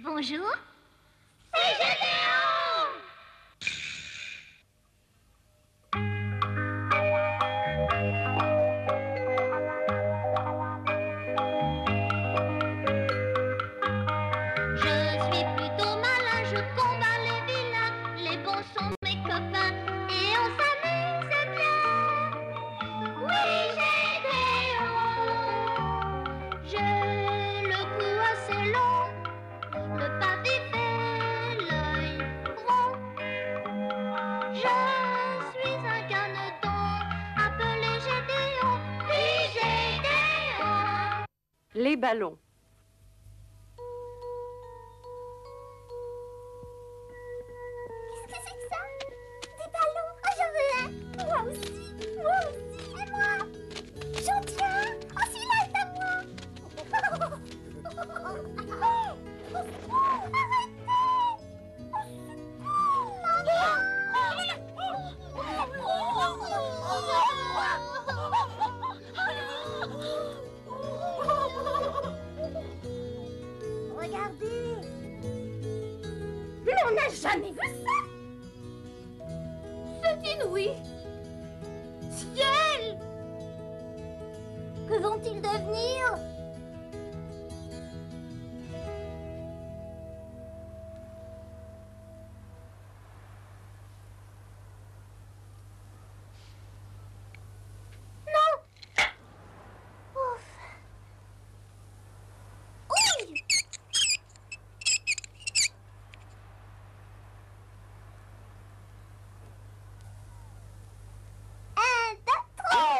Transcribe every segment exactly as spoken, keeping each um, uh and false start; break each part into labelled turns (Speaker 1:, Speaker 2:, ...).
Speaker 1: Bonjour. C'est Gédéon! Je suis plutôt malin, je combats les vilains. Les bons sont mes copains et on s'amuse bien. Oui, Gédéon. J'ai le cou assez long, le pas vif et l'œil rond. Je suis un caneton appelé Gédéon. Oui, Gédéon.
Speaker 2: Les ballons.
Speaker 1: Qu'est-ce que c'est que ça? Des ballons? Oh, j'en veux un. Moi aussi, moi aussi, et moi. J'en tiens. Oh, celui-là est à moi. Oh, au secours, arrêtez. Au secours. Regardez. Mais on n'a jamais vu ça. C'est inouï. Ciel! Que vont-ils devenir? Non! Ouf! Ouille! Un, deux, trois!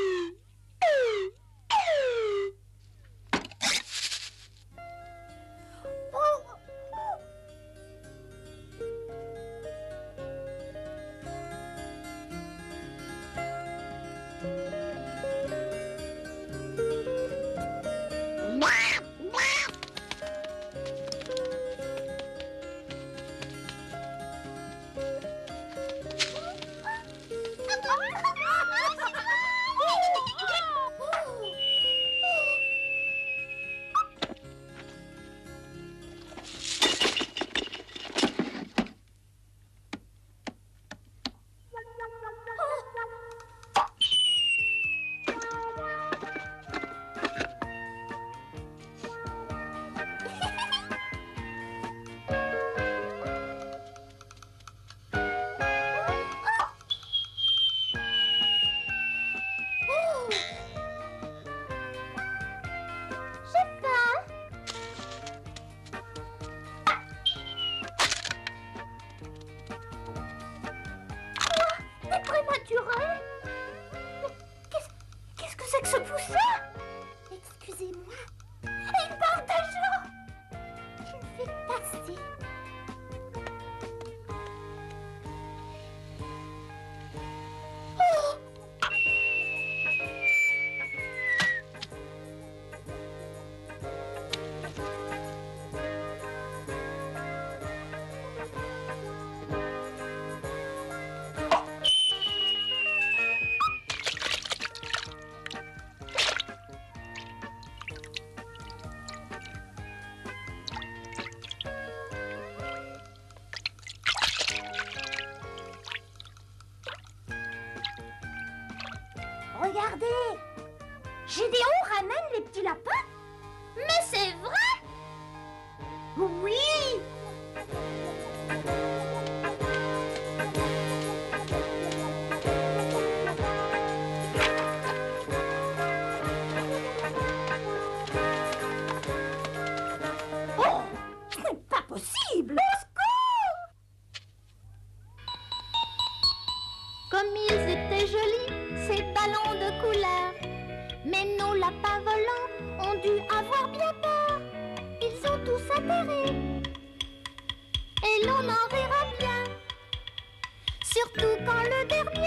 Speaker 1: J'ai faim. Quoi? Des prématurés? Mais qu'est-ce qu'est-ce que c'est que ce poussin? Excusez-moi. Il part déjà. Je ne fais passer. Oh! Regardez, Gédéon ramène les petits lapins. Mais c'est vrai? Oui. Oh, ce n'est pas possible. Au secours! Comme ils étaient jolis, ces ballons de couleur. Mais nos lapins volants ont dû avoir bien peur. Ils ont tous atterri. Et l'on en rira bien. Surtout quand le dernier